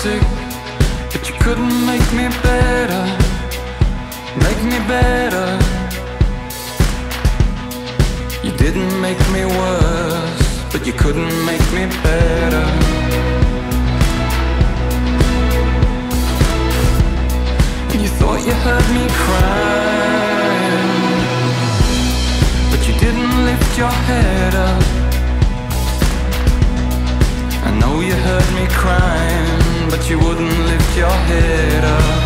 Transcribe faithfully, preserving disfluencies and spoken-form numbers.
sick, but you couldn't make me better, make me better. You didn't make me worse, but you couldn't make me better. And you thought you heard me crying, but you didn't lift your head up. I know you heard me crying, but you wouldn't lift your head up.